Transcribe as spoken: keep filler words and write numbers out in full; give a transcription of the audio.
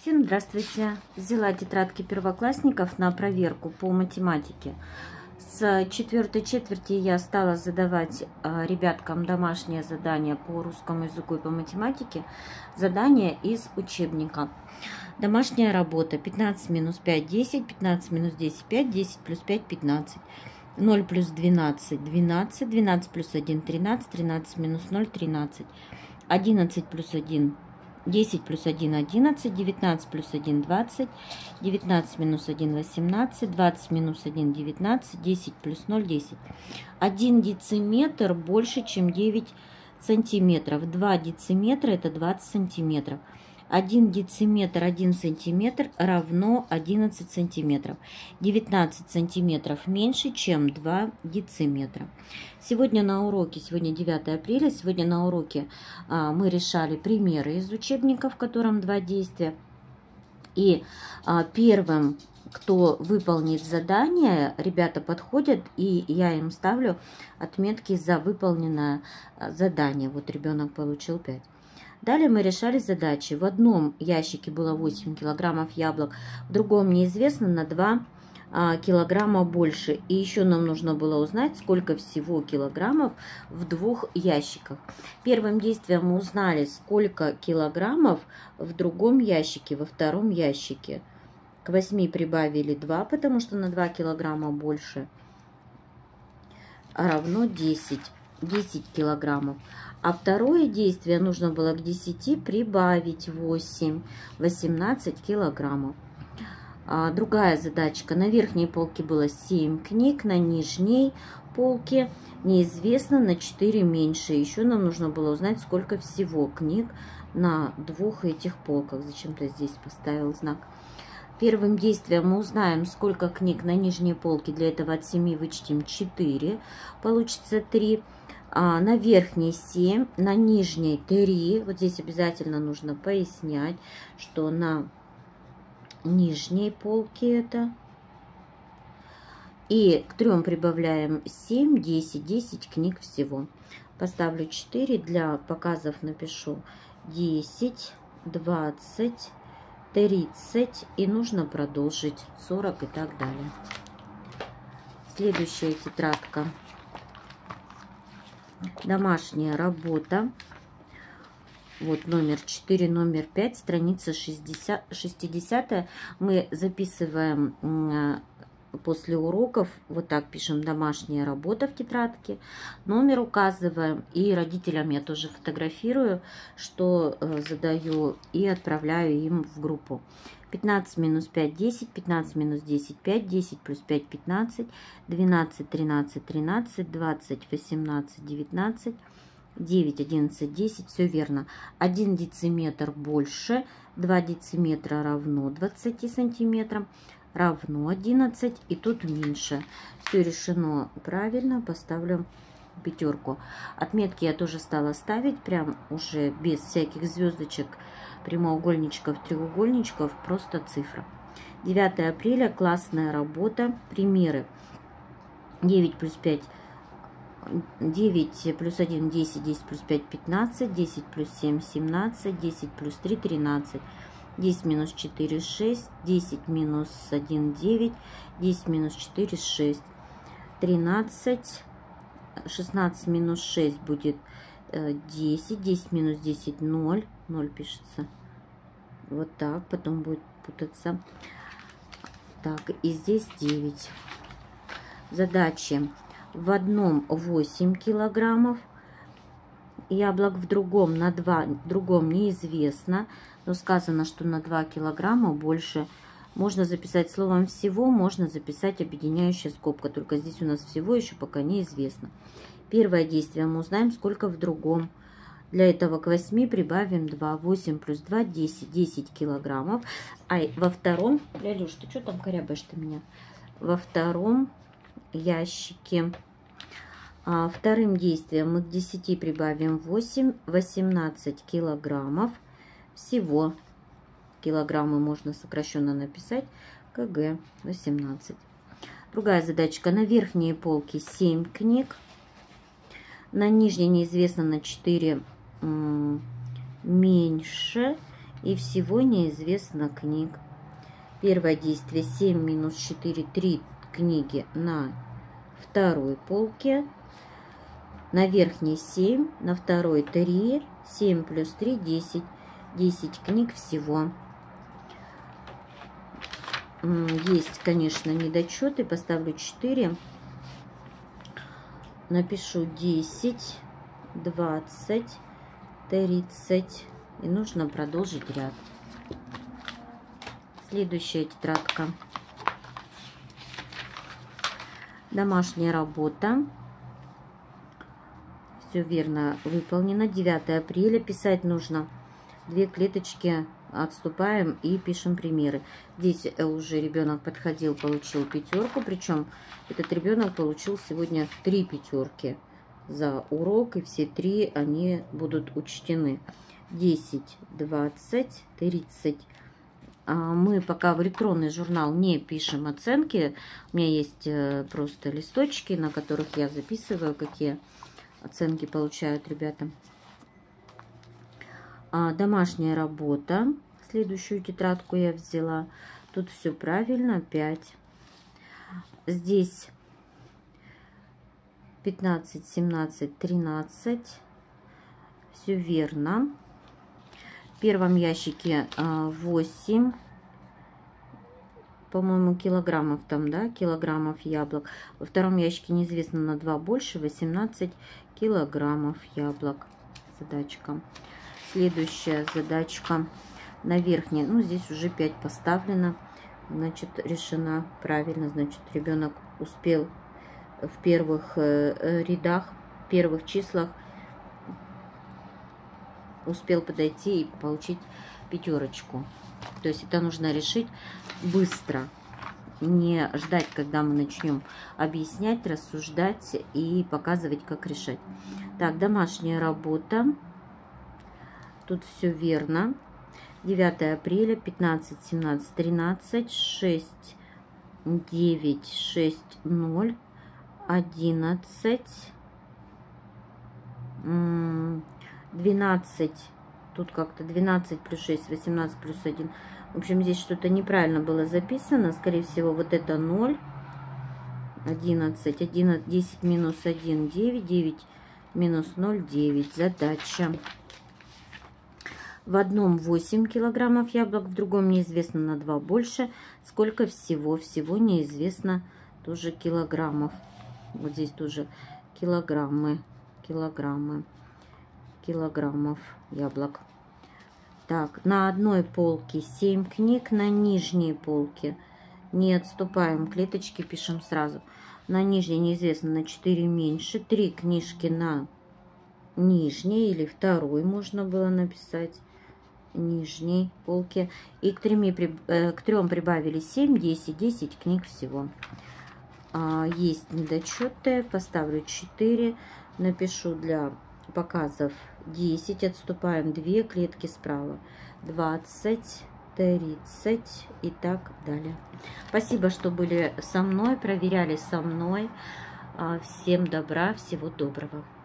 Всем здравствуйте! Взяла тетрадки первоклассников на проверку по математике. С четвертой четверти я стала задавать ребяткам домашнее задание по русскому языку и по математике. Задание из учебника. Домашняя работа. пятнадцать минус пять, десять, пятнадцать минус десять, пять, десять плюс пять, пятнадцать. ноль плюс двенадцать, двенадцать, двенадцать плюс один, тринадцать, тринадцать минус ноль, тринадцать. одиннадцать плюс один, десять плюс один, одиннадцать, девятнадцать плюс один, двадцать, девятнадцать минус один, восемнадцать, двадцать минус один, девятнадцать, десять плюс ноль, десять. один дециметр больше, чем девять сантиметров. два дециметра это двадцать сантиметров. один дециметр, один сантиметр равно одиннадцать сантиметров. девятнадцать сантиметров меньше, чем два дециметра. Сегодня на уроке, сегодня девятое апреля, сегодня на уроке а, мы решали примеры из учебника, в котором два действия. И а, первым, кто выполнит задание, ребята подходят, и я им ставлю отметки за выполненное задание. Вот ребенок получил пять. Далее мы решали задачи. В одном ящике было восемь килограммов яблок, в другом неизвестно, на два килограмма больше. И еще нам нужно было узнать, сколько всего килограммов в двух ящиках. Первым действием мы узнали, сколько килограммов в другом ящике, во втором ящике. К восьми прибавили два, потому что на два килограмма больше, равно десять. десять килограммов. А второе действие нужно было к десяти прибавить восемь, восемнадцать килограммов. А другая задачка. На верхней полке было семь книг, на нижней полке неизвестно, на четыре меньше. Еще нам нужно было узнать, сколько всего книг на двух этих полках. Зачем-то здесь поставил знак. Первым действием мы узнаем, сколько книг на нижней полке. Для этого от семи вычтем четыре. Получится три. А на верхней семь, на нижней три. Вот здесь обязательно нужно пояснять, что на нижней полке это. И к трем прибавляем семь, десять. десять книг всего. Поставлю четыре, для показов напишу десять, двадцать, тридцать. И нужно продолжить сорок и так далее. Следующая тетрадка. Домашняя работа. Вот номер четыре, номер пять, страница шестьдесят, шестьдесят. Мы записываем после уроков, вот так пишем домашняя работа в тетрадке, номер указываем, и родителям я тоже фотографирую, что задаю, и отправляю им в группу. пятнадцать минус пять, десять, пятнадцать минус десять, пять, десять плюс пять, пятнадцать, двенадцать, тринадцать, тринадцать, двадцать, восемнадцать, девятнадцать, девять, одиннадцать, десять, все верно. один дециметр больше, два дециметра равно двадцати сантиметрам, равно одиннадцать, и тут меньше. Все решено правильно, поставлю пятерку. Отметки я тоже стала ставить, прям уже без всяких звездочек, прямоугольничков, треугольничков, просто цифра. девятое апреля, классная работа, примеры. девять плюс пять, девять плюс один, десять, десять плюс пять, пятнадцать, десять плюс семь, семнадцать, десять плюс три, тринадцать, десять минус четыре, шесть, десять минус один, девять, десять минус четыре, шесть, тринадцать, шестнадцать минус шесть будет десять, десять минус десять, ноль, ноль пишется. Вот так, потом будет путаться. Так, и здесь девять. Задачи. В одном восемь килограммов яблок, в другом на два, в другом неизвестно, но сказано, что на два килограмма больше. Можно записать словом всего, можно записать объединяющая скобка, только здесь у нас всего еще пока неизвестно. Первое действие мы узнаем, сколько в другом. Для этого к восьми прибавим два. восемь плюс два, десять. десять килограммов. А во втором... Лялюш, ты что там корябаешь-то меня? Во втором ящике. А, вторым действием мы к десяти прибавим восемь. восемнадцать килограммов. Всего килограммы можно сокращенно написать. КГ восемнадцать. Другая задачка. На верхней полке семь книг. На нижней неизвестно, на четыре меньше. и всего неизвестно книг. Первое действие: семь минус четыре, три книги на второй полке. На верхней семь, на второй три, семь плюс три, десять. десять книг всего. Есть, конечно, недочеты. Поставлю четыре. Напишу десять, двадцать, тридцать. И нужно продолжить ряд. Следующая тетрадка. Домашняя работа. Все верно выполнено. девятое апреля. Писать нужно. Две клеточки отступаем и пишем примеры. Здесь уже ребенок подходил, получил пятерку. Причем этот ребенок получил сегодня три пятерки за урок. И все три они будут учтены. десять, двадцать, тридцать. Мы пока в электронный журнал не пишем оценки. У меня есть просто листочки, на которых я записываю, какие оценки получают ребята. Домашняя работа. Следующую тетрадку я взяла. Тут все правильно. пять. Здесь пятнадцать, семнадцать, тринадцать. Все верно. В первом ящике восемь, по-моему, килограммов там, да, килограммов яблок. Во втором ящике неизвестно на два больше, восемнадцать килограммов яблок. Задачка. Следующая задачка на верхней, ну, здесь уже пять поставлено, значит, решена правильно. Значит, ребенок успел в первых рядах, в первых числах успел подойти и получить пятерочку. То есть это нужно решить быстро, не ждать, когда мы начнем объяснять, рассуждать и показывать, как решать. Так, домашняя работа. Тут все верно. девятое апреля, пятнадцать, семнадцать, тринадцать, шесть, девять, шесть, ноль, одиннадцать, двенадцать. Тут как-то двенадцать плюс шесть, восемнадцать плюс один. В общем, здесь что-то неправильно было записано. Скорее всего, вот это ноль. одиннадцать, одиннадцать, десять минус один, девять, девять минус ноль, девять. Задача. В одном восемь килограммов яблок, в другом неизвестно на два больше. Сколько всего? Всего неизвестно тоже килограммов. Вот здесь тоже килограммы, килограммы, килограммов яблок. Так, на одной полке семь книг, на нижней полке не отступаем, клеточки пишем сразу. На нижней неизвестно на четыре меньше, три книжки на нижней, или второй можно было написать, нижней полке. И к, треми, к трем прибавили семь, десять, десять книг всего. Есть недочеты, поставлю четыре, напишу для показов десять, отступаем две клетки справа, двадцать, тридцать и так далее. Спасибо, что были со мной, проверяли со мной. Всем добра, всего доброго.